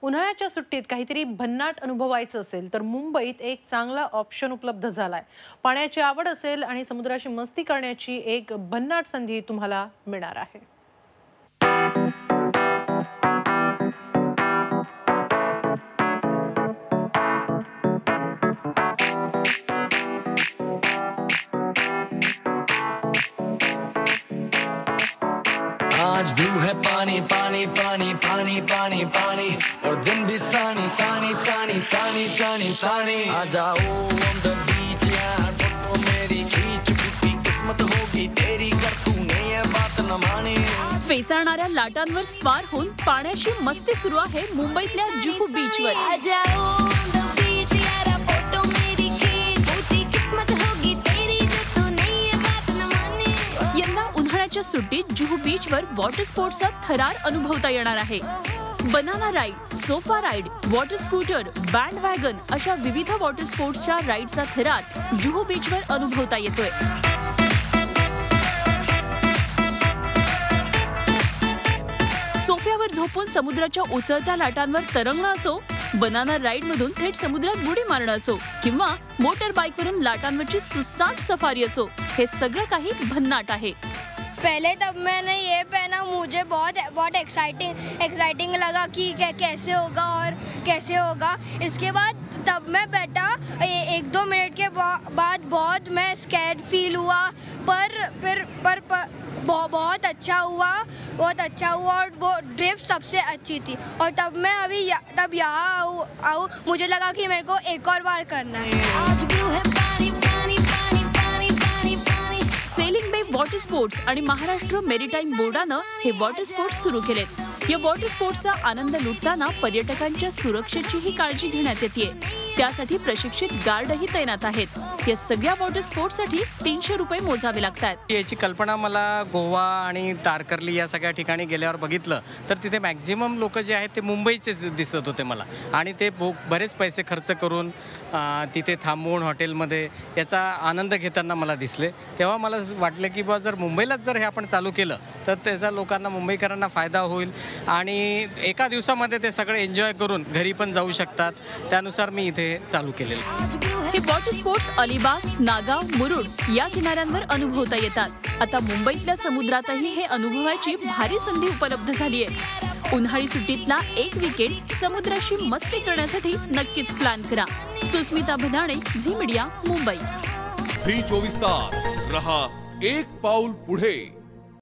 उन्हाळ्याच्या सुट्टीत काहीतरी भन्नाट अनुभवायचं असेल तर मुंबईत एक चांगला ऑप्शन उपलब्ध झालाय। पाण्याची आवड असेल आणि समुद्राशी मस्ती करण्याची एक भन्नाट संधी तुम्हाला मिळणार आहे। आज ब्लू है पानी पानी पानी पानी पानी पानी और दिन भी सानी सानी सानी सानी सानी सानी आ जाओ ऑन द बीच यार फोटो मेरी खींच फूटी किस्मत होगी तेरी कर तूने ये बात न मानी। फेसाळणाऱ्या लाटांवर स्वार होऊन पाण्याशी मस्ती सुरू आहे मुंबईतल्या जुहू बीचवर। आ जाओ ऑन द बीच यार फोटो मेरी खींच फूटी किस्मत होगी तेरी जो तूने ये बात न मानी। यंदा उन्हाळ्याच्या सुट्टीत जुहू बीचवर वॉटर स्पोर्ट्सचा थरार अनुभवता येणार आहे। Banana ride, sofa ride, water scooter, band wagon अशा विविध वॉटर स्पोर्ट्सच्या राईडचा थरार जुहू बीचवर अनुभवता येतोय। सोफ्यावर झोपून समुद्राच्या उसळत्या लाटांवर तरंगणं असो, बनाना राईड मधून थेट समुद्रात बुडी मारणं असो किंवा मोटर बाईकवरून लाटांवरची सुसाट सफारी असो, हे सगळं काही भन्नाट आहे। पहले तब मैंने ये पहना, मुझे बहुत एक्साइटिंग लगा कि कैसे होगा और कैसे होगा। इसके बाद तब मैं बैठा, 1-2 मिनट के बाद बहुत मैं स्कैर्ड फील हुआ, पर बहुत अच्छा हुआ और वो ड्रिफ्ट सबसे अच्छी थी। और तब मैं तब यहाँ आऊँ मुझे लगा कि मेरे को एक और बार करना है। आज ब्लू है पानी पानी पानी पानी पानी पानी। सेलिंग बे वॉटर स्पोर्ट्स आणि महाराष्ट्र मेरीटाईम बोर्डानं हे वॉटर स्पोर्ट्स सुरू केलेत। या वॉटर स्पोर्ट्सचा आनंद लुटताना पर्यटकांच्या सुरक्षेचीही काळजी घेण्यात येते। त्यासाठी प्रशिक्षित गार्डही तैनात आहेत। या सगळ्या वॉटर स्पोर्ट्ससाठी 300 रुपये मोजावे लागतात। याची कल्पना मला गोवा आणि तारकर्ली या सगळ्या ठिकाणी गेल्यावर बघितलं तर तिथे मॅक्झिमम लोक जे आहेत ते मुंबईचेच दिसत होते मला, आणि ते बरेच पैसे खर्च करून तिथे थांबवून हॉटेलमध्ये याचा आनंद घेताना मला दिसले। तेव्हा मला वाटलं की बा जर मुंबईलाच जर हे आपण चालू केलं तर त्याचा लोकांना, मुंबईकरांना फायदा होईल आणि एका दिवसामध्ये ते सगळे एन्जॉय करून घरी पण जाऊ शकतात। त्यानुसार मी इथे चालू केलेलं। हे वॉटर स्पोर्ट्स अलिबाग, नागाव, मुरुड या किनाऱ्यांवर अनुभवता येतात। आता मुंबईतल्या समुद्रातही हे अनुभवायची भारी संधी उपलब्ध झाली आहे। उन्हाळी सुट्टीतला एक वीकेंड समुद्राशी मस्ती करण्यासाठी नक्कीच प्लॅन करा। Sushmita Bhadane, Zee media, Mumbai. Zee 24 तास रहा एक पाऊल पुढे।